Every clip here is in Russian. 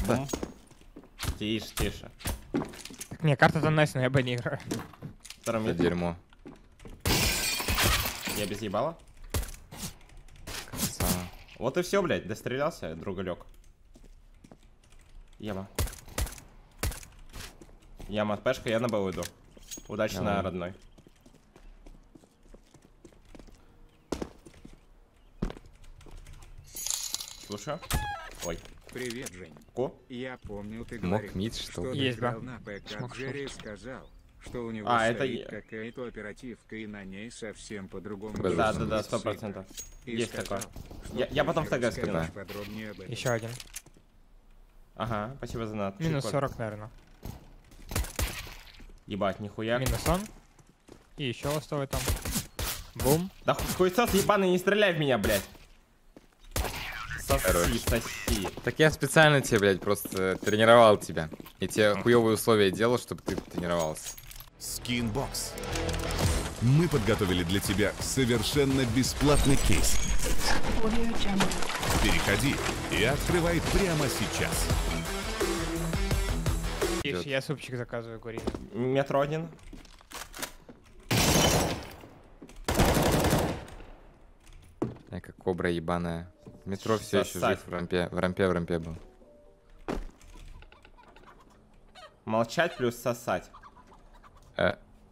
карта. Тише, тише. Не, карта-то найс, но я бы не играю. Второй Это мид. дерьмо. Я без ебала. Красава. Вот и все, блядь. Дострелялся, другалек. Яма. Яма от пешка, я на Б иду. Удачи Давай. на родной. Слушаю. Ой. Привет, Жень. Ко? Я помню, ты Мог говорил, мид, что что ли? Есть, ты играл да. на ПК Смог Джерри и сказал, что у него А, это стоит я. какая-то оперативка, и на ней совсем по-другому. Да, должен Да, быть 100%. цвет. И Есть сказал, такое. что Я потом в позже ТГ скину. расскажешь подробнее об этом. Еще один. Ага, спасибо за над. Минус Прикольно. 40, наверное. Ебать, нихуя. Минус он. И еще ластовый там. Бум. Да хуйсос ебаный, не стреляй в меня, блядь. Хорош. Соси, соси. Так я специально тебе, блядь, просто тренировал тебя. И тебе хуёвые условия делал, чтобы ты тренировался. Skinbox. Мы подготовили для тебя совершенно бесплатный кейс. Переходи и открывай прямо сейчас. Тише, я супчик заказываю куриный. Метро один. Я как кобра ебаная. В метро все еще Сосать. жив, в рампе был. Молчать плюс сосать. А,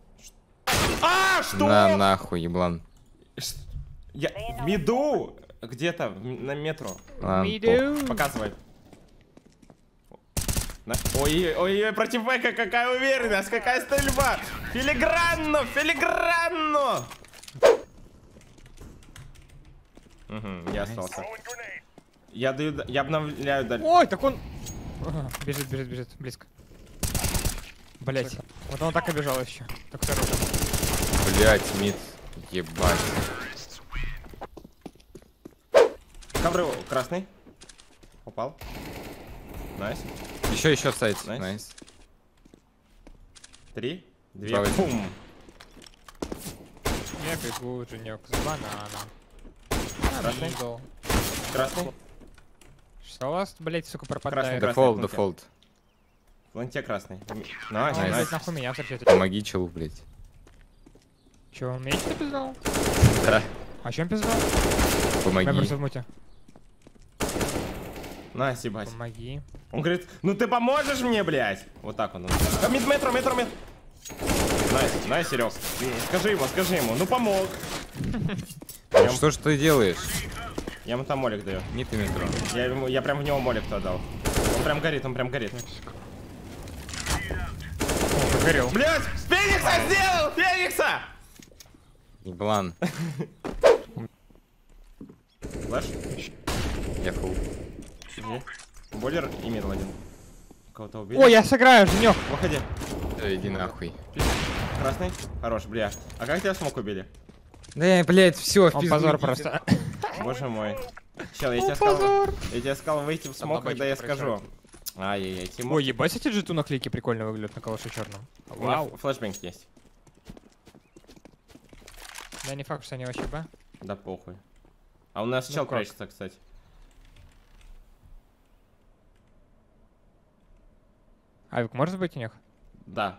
что? на нахуй, еблан. Я в миду где-то на метро. Ладно, Миду. Показывай. Ой, против Эка какая уверенность, какая стрельба! Филигранно, филигранно! Угу, я остался. Я даю, я обновляю дальше. Ой, так он... Ага, бежит, бежит, бежит. Близко. Блять. Вот он так и бежал еще. Так второй. блять, мид. Ебать. Ковры красный. Упал. Найс. Еще в сайте. Найс. Найс. 3, 2, Давай. бум. Я бегу, Женек, с банана. Красный. Мидл. Красный. Что у вас, блять, сука, Красный, пропадает? красный. Дефолт, пункте. дефолт. В ланте красный. А Найс, он, Найс. блядь, найс. нахуй меня встречает. Помоги челу, блять. Че, он меч-то пиздал? Да. А чем пиздал? Помоги. Мемберс в муте. Найс, ебать. Помоги. Он говорит, ну ты поможешь мне, блядь? Вот так он. Мид, метро. Найс, найс, Серег. Скажи ему, ну помог. Ну что ж ты делаешь? Я ему там молик даю. Не ты метро. Я прям в него молик-то дал. Он прям горит. О, погорел. Блять, Феникса сделал! Феникса! Еблан. Флэш. Я фул. Бойлер и мидл один. Кого-то убили. О, я сыграю, Женек. Выходи. Иди нахуй. Красный. Хорош, бля. А как тебя смог убили? Да, блять, все, в Он пизду позор идите. просто. Боже мой. Чел, я тебе сказал выйти в смог, когда я скажу. Ай-яй-яй, Тимур. Ой, ебать, эти джету наклейки прикольно выглядят на калаше черном. У меня флешбэнг есть. Да не факт, что они вообще Б. Да похуй. А у нас Ну чел как? прячется, кстати. Авик может быть у них? Да.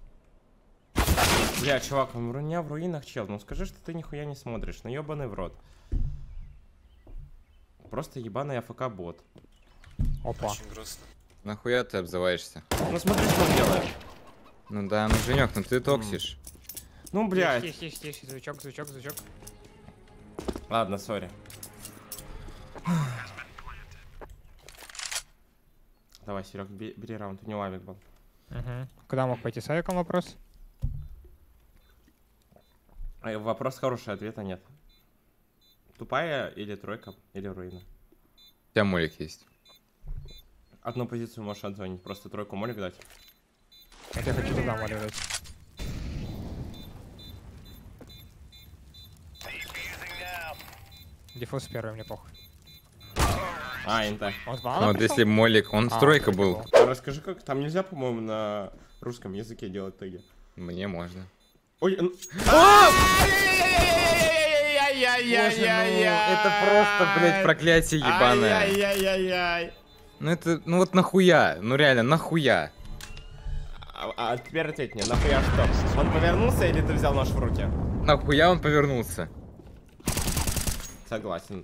Бля, чувак, у меня в руинах чел. Ну скажи, что ты нихуя не смотришь. Ну ебаный в рот. Просто ебаный АФК-бот. Опа. Нахуя ты обзываешься? Ну смотри, что он делает. Ну да, ну Женек, ну ты токсишь. Ну, блядь. Тише, звучок. Ладно, сори. Давай, Серег, бери раунд. У него авик был. Угу. Куда мог пойти с Авиком вопрос? Вопрос хороший, ответа нет. Тупая или тройка, или руина? У тебя молик есть. Одну позицию можешь отзвонить, просто тройку молик дать. Вот я хочу туда маливать. Дефус первый, мне похуй. Инта. Он с банана Вот пришел? если молик, он стройка был. Расскажи, как там нельзя, по-моему, на русском языке делать теги. Мне можно. Ой, Это просто, блядь, проклятие ебаное. Ай-яй-яй-яй-яй. Ну это, ну вот нахуя? Ну реально, нахуя? А теперь ответь мне, нахуя что? Он повернулся или ты взял нож в руки? Нахуя он повернулся? Согласен.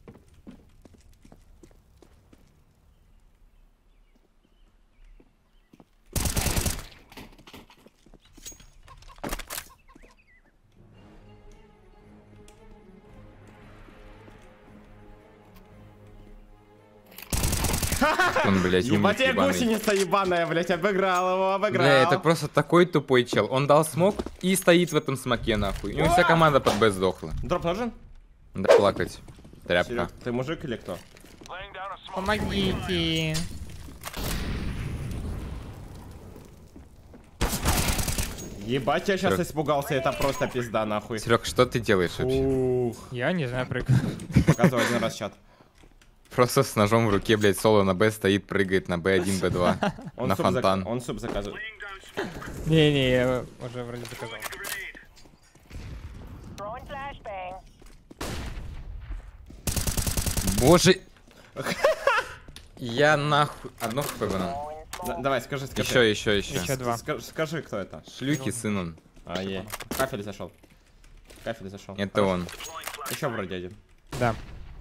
Он, блядь, Ебать, умник я ебаный. гусеница ебаная, блядь, обыграл его, обыграл. Бля, это просто такой тупой чел. Он дал смог и стоит в этом смоке, нахуй. У него вся команда под Б сдохла. Дроп нужен? Да плакать. Тряпка. Серег, ты мужик или кто? Помогите. Ебать, я сейчас Серег. испугался, это просто пизда, нахуй. Серег, что ты делаешь вообще? Ух, Я не знаю, прыгаю. показывай один раз чат. Просто с ножом в руке, блядь, соло на Б стоит, прыгает на Б1, Б2. На фонтан. Он суп заказывает. Не-не, я уже вроде заказал. Боже. Я нахуй. Одно хп банан. Давай, скажи. Еще. Еще два. Скажи, кто это? Шлюхи, сын он. А, е. Кафель зашел. Это он. Еще вроде один. Да.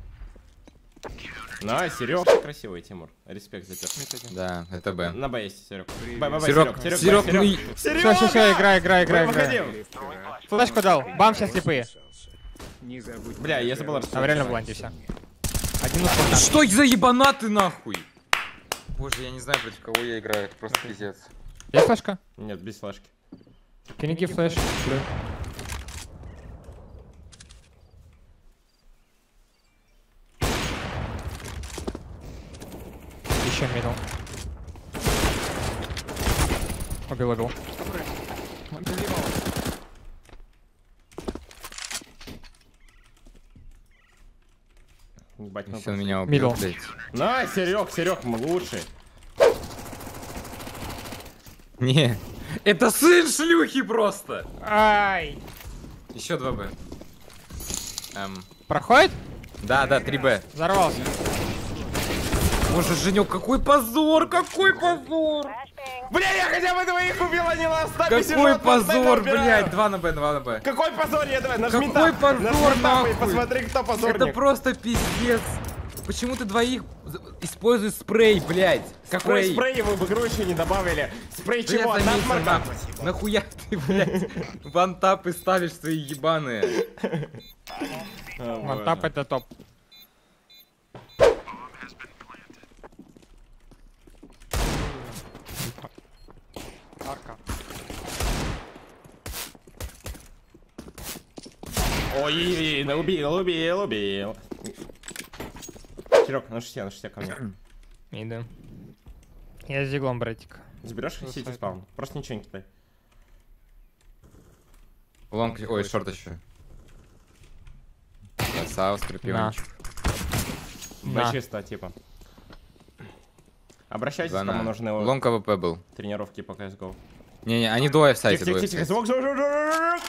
На, Серега красивый, Тимур. Респект за тебя. Да, это Б. На Б есть, Серег. Серег, ну и... Все, играй. Выходи. Флешку дал. Бам, сейчас слепые. Не забудь. Бля, я забыл А вы реально в бланде все. Один успел. Что за ебанаты нахуй? Боже, я не знаю, против кого я играю, это просто пиздец. Есть флешка? Нет, без флешки. Киники флеш. Еще мидл. Убил. Ебать, ну Если он меня убил, Мидл. блядь. На, Серег, мы лучший. Не, это сын шлюхи просто. Ай! Еще 2 Б. Проходит? Да, 3 Б. Взорвался. Боже, Женек, какой позор, какой позор. Бля, я хотя бы двоих убил, а не на 150. Какой позор, блядь. 2 на Б. Какой позор, я давай, нажми Какой тап. позор, Нажми тап и нахуй. посмотри, кто позорник. Это просто пиздец. Почему ты двоих используешь спрей, блядь? Какой спрей вы в игру еще не добавили? Спрей Да я чего? заметил, Насморка? нахуй. Нахуя ты, блядь, вантапы ставишь свои ебаные? Вантап это топ. Арка. Ой, убил. Серег, на 60 ко мне. Иду. Я с диглом, братик. Заберешь сити спаун? Просто ничего не кидай. Лонг, ой, шорт еще. Красава, скорпиончик. На. Чисто, типа. Обращайтесь, Да, кому на. нужны Лонг АВП был. тренировки по CSGO. Не, они двое в сайте, Тихо, двое в тихо, сайте. звук.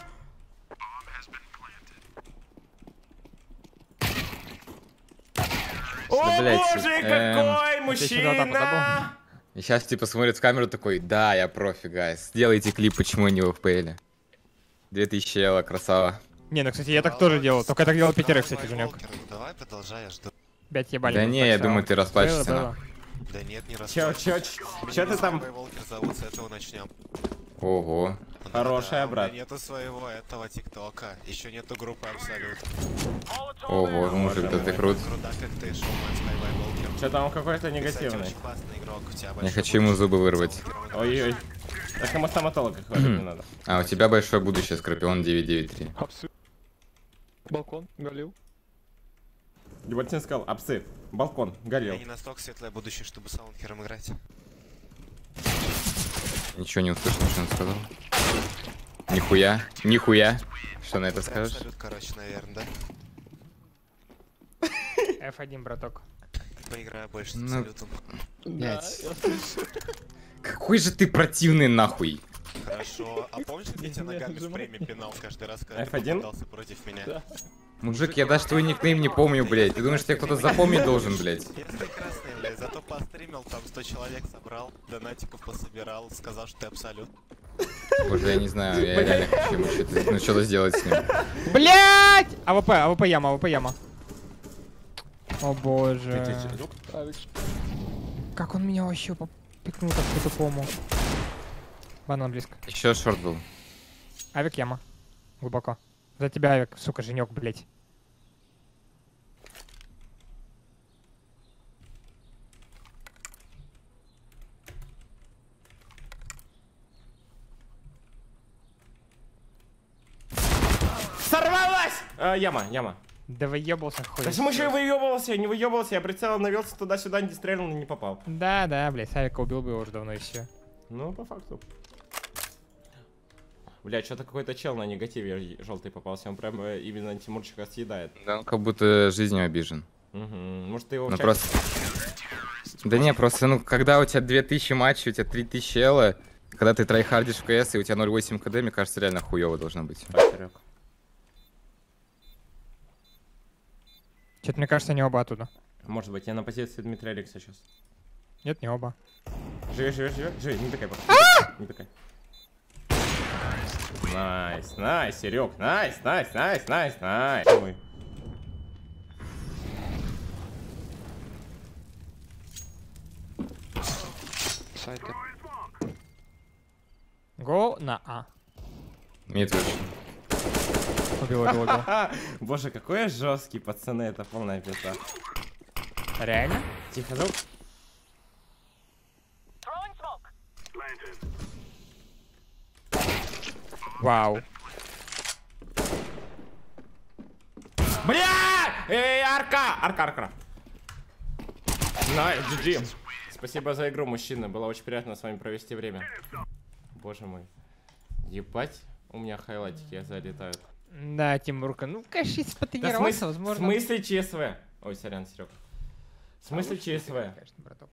О, Да, блядь, боже, какой сюда тапа мужчина! И сейчас типа смотрит в камеру такой, да, я профи, гайс. Сделайте клип, почему я не в FPL. 2000 евро, красава. Не, ну кстати, я так тоже делал. Только я так делал пятерых, кстати, Женек. Давай, продолжай, я жду. 5 ебали. Да бы, не, так я само. думаю, ты расплачешься, Было, нахуй. Да нет, не Чё ты там? Волкер зовут, с этого начнем. Ого. Хорошая, У брат. меня нету своего этого ТикТока, еще нету группы Абсолют. Ого, мужик, да ты крут. Круда, как ты, шоумен Skyway Волкер. Что там какой-то Кстати, негативный? очень классный игрок, у тебя Я большое хочу ему будущее. зубы вырвать. Ой-ой. Так ему стоматолога хватит не надо. А у тебя большое будущее, Скорпион 993. Балкон, галил. Дебатин сказал, апсы, балкон, Я горел. не настолько светлое будущее, чтобы с Аунхером играть. Ничего не услышал, что он сказал. Нихуя. Что на это Ты скажешь? Абсолют, короче, наверное, да? F1, браток. Поиграю больше с Ну, Абсолютом. Блять. Какой же ты противный нахуй. Хорошо. А помнишь, как я тебя ногами в фрейме пинал каждый раз, когда ты F1? попадался против меня? Мужик, я даже твой никнейм не помню, блядь. Ты думаешь, тебя кто-то запомнить должен, блядь? Я прекрасный, блядь, зато постримил, там 100 человек собрал, донатиков пособирал, сказал, что ты абсолют. Боже, я не знаю, я реально хочу ему что-то сделать с ним. Блять! АВП яма, АВП яма. О боже. Как он меня вообще попикнул так по-тупому. Банан близко. Еще шорт был. Авик яма. Глубоко. За тебя, Авик, сука, женек, блять. Сорвалась! Яма, яма. Да выебался Да хуй. в смысле выебывался, я не выебывался, я прицелом навелся туда-сюда, не стрельнул и не попал. Да, блять, Авика убил бы его уже давно и все. Ну, по факту. Блядь, что-то какой-то чел на негативе желтый попался, он прям именно Тимурчика съедает. Да он как будто жизнью обижен. Угу. Может, ты его в Ну чате- просто... Да не, просто, ну, когда у тебя 2000 матчей, у тебя 3000 эла, когда ты трайхардишь в КС и у тебя 0.8 КД, мне кажется, реально хуёво должно быть. Давай, Серёг. Что-то мне кажется, они оба оттуда. Может быть, я на позиции Дмитрия Алекса сейчас. Нет, не оба. Живи, не такая пока. Не такая. Найс, Серег, найс. Ой. Сайты. Го на А. Мид вышел. Убил. Боже, какой я жесткий, пацаны, это полная пизда. Реально? Тихо, звук. Вау. Бля! Эй, арка! Найс, GG. Спасибо за игру, мужчина. Было очень приятно с вами провести время. Боже мой. Ебать, у меня хайлайтики залетают. Да, Тимурка, ну, кажись, Да потренировался, в возможно. смысле ЧСВ? Ой, сорян, Серег. В смысле А лучше ЧСВ? конечно, браток.